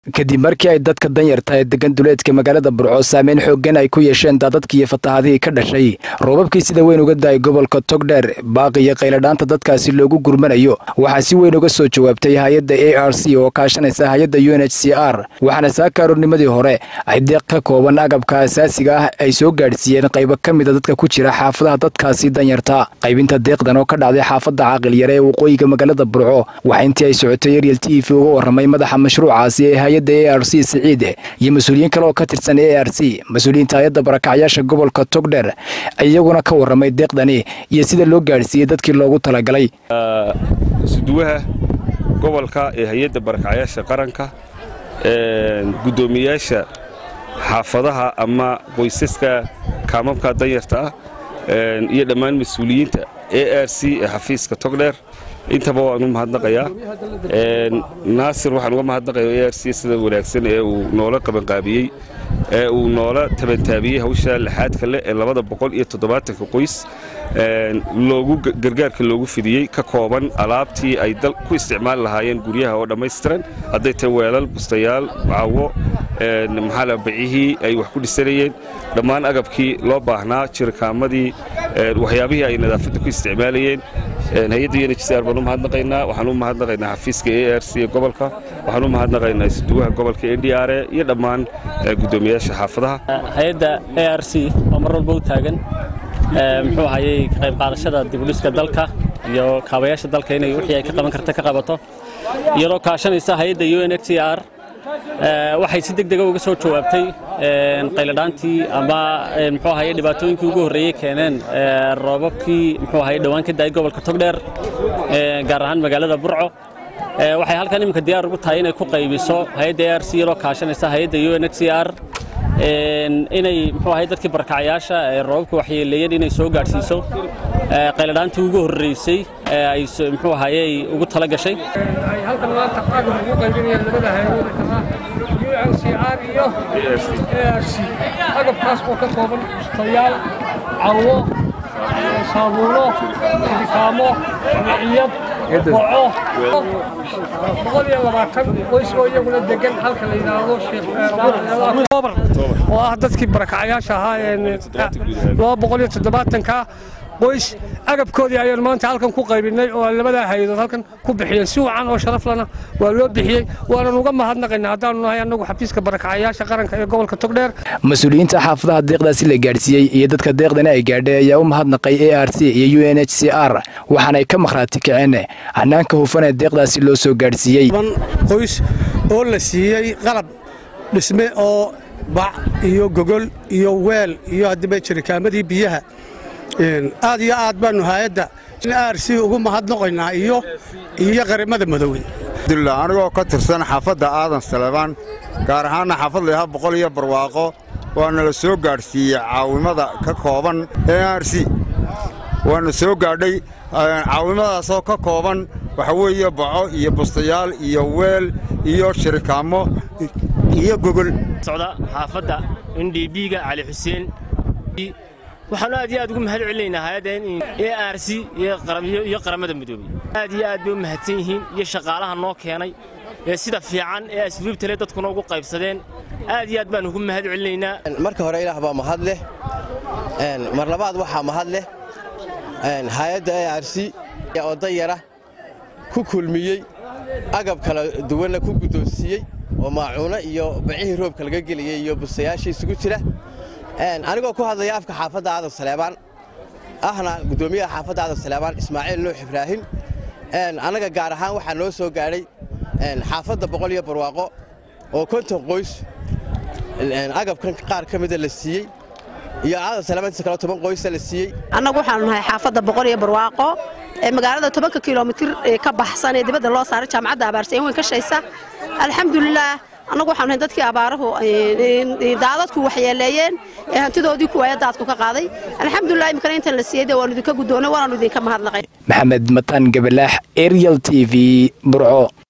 kadib markii ay dadka danyarta ee degan duleedka magaalada Burco saameyn xooggan ay ku yeesheen dadkii iyo fatahaadii ka dhashay roobabkii sida weyn uga daay gobolka Togdheer baaqi iyo qayladhaanta dadkaasi loogu gurmanayo waxa si weyn uga soo jawaabtay hay'adda ARC oo kaashanaysa hay'adda UNHCR waxaana saakaaronimadii hore ay deeq ka kooban agabka asaasiga ah ay soo gaarsiiyeen qayb ka mid ah dadka ku jira xaafadaha dadkaasi danyarta qaybinta deeqdan oo ka dhacday xaafadda Caaqil Yare ee waqooyiga magaalada Burco waxa intii ay socotay Ariel TV uga waramay madaxa mashruucaasi ee hay'adda ARC Saciid iyo mas'uuliyiin kale oo ka tirsan ARC mas'uuliyiinta hay'adda barakacyaasha gobolka Togdheer ayaguna ka waramay deeqdani iyo sida loo gaarsiiyay dadkii loogu talagalay suduwaha gobolka ee hay'adda barakacyaasha qaranka gudoomiyaasha xaafadaha ama qoysaska kaamamka danyarta iyo dhammaan mas'uuliyiinta ARC ee xafiiska Togdheer intaba waan u mahadnaqayaa naasir waxaan uga mahadnaqayaa ARC sida wanaagsan ee uu noola qaban qaabiyay ee uu noola tabantaabiyay hawsha lixaad kale ee 270 qoys loogu gargaarka loogu fidiyay ka kooban alaabtii ay dal ku isticmaal lahaayeen guryaha oo dhameystiran haday tahay weelal bustayaal baawo maxaa la bixiyay ay wax ku dhisanayeen dhammaan agabkii loo baahnaa jirkaamadii waxyaabihii ay nadaafadda ku isticmaalayeen hay'adda UNHCR baan u mahadnaqaynaa waxaan u mahadnaqaynaa xafiiska ARC ee gobolka waxaan u mahadnaqaynaa suduwaha gobolka NDR iyo dhammaan gudoomiyaasha xaafadaha hay'adda ARC oo mar walba u taagan muxuu hayay qayb qaadashada dib u dhiska dalka iyo kaabayaasha dalka inay wixii ay ka qaban karto ka qabato iyadoo kaashanaysa hay'adda UNHCR waxay si degdeg ah uga soo jawaabtay qayladhaantii ama muxuu hayay dhibaatooyinkii ugu horeeyay keeneen roobabkii muxuu hayay dhawaan ka daay gobolka Togdheer gaar ahaan magaalada Burco waxay halkan imika diyaar ugu tahay inay ku qaybiso hay'adda ARC iyadoo kaashanaysa hay'adda UNHCR inay muxuu hayay dadkii barakacyaasha ee roobabku waxyeeleeyeen inay soo gaarsiiso qayladhaantii ugu horeysay ay muxuu hayay ugu tala gashay halkan maanta qaab ugu qaybinayaan labada hay'adood UNHCR iyo ARC agabkaas oo ka kooban bustayaal cawo saabuuno shirikaamo jamciyad boco 120 qoys oo iyaguna degan halka la yiraahdo Sheekh oo ah dadkii barakacyaasha ahaa ee 270 ka qoys agabkoodii ayaan maanta halkan ku qaybinay oo labada hay'adood halkan ku bixiyeen si wacan oo sharaf lana waa loo bixiyay waana uga mahadnaqaynaa hadaan nahay anagu xafiiska barakacyaasha qaranka ee gobolka Togdheer mas'uuliyiinta xaafadaha deeqdaasi la gaarsiiyay iyo dadka deeqdana ay gaadhay ayaa u mahadnaqay ARC iyo UNHCR waxaana ay ka maqraati kaceen hanaanka hufan ee deeqdaasi loo soo gaarsiiyay qoys oo la siiyay qalab dhisme oo bac iyo gogol iyo weel iyo hadba jirkaamadii biyaha aad iyo aad baanu hay'adda ARC ugu mahadnaqaynaa iyo qaramada madoway anigoo ka tirsan xaafadda Aadan Salebaan gaar ahaan xaafadda boqol iyo barwaaqo waana la soo gaarsiiyay caawimada ka kooban ARC waana soo gaadhay caawimadaas oo ka kooban waxa weeye baco iyo bustayaal iyo weel iyo shirkaamo iyo gogol socda xaafadda NDB-ga Cali Xuseen waxaan aad iyo aad ugu mahad celinaynaa hay'adda ARC iyo qaramada midoobay aad iyo aad bay u mahadsan yihiin iyo shaqaalaha noo keenay ee sida fiican ee asluubta leh dadkuna ugu qaybsadeen aad iyo aad baan ugu mahad celinaynaa marka hore Ilaah baa mahad leh mar labaad waxa mahad leh hay'adda ARC oo dayara ku kulmiyay agab kala duwan ku gudoonsiyay oo maacuuna iyo bacii roobka laga geliyay iyo bustayaashii isugu jira anigoo ku hadlaya afka xaafadda Aadan Salebaan ahna gudoomiyaha xaafadda Aadan Salebaan Ismaaciil Nuux Ibraahim anaga gaar ahaan waxa noo soo gaaray xaafadda boqol iyo barwaaqo oo 50 qoys agabkan qaar ka mid ah la siiyay iyo Aadan Salebaan kala 10 qoys la siiyay anagu waxaan nahay xaafadda boqol iyo barwaaqo ee magaalada 10 kiiloomitir ka baxsan ee dibadda loo saaray jaamacadda Abaarsi weyn ka shaysa alxamdulillah anagu waxaan nahay dadkii abaarahu daadadku waxyeeleeyeen ee hantidoodii ku waaya daadku ka qaaday alxamdulillah imkana inta la siiyay waan idinka gudoonay waan idinka mahadnaqay Maxamed Matan Gabalaax Ariel TV Burco.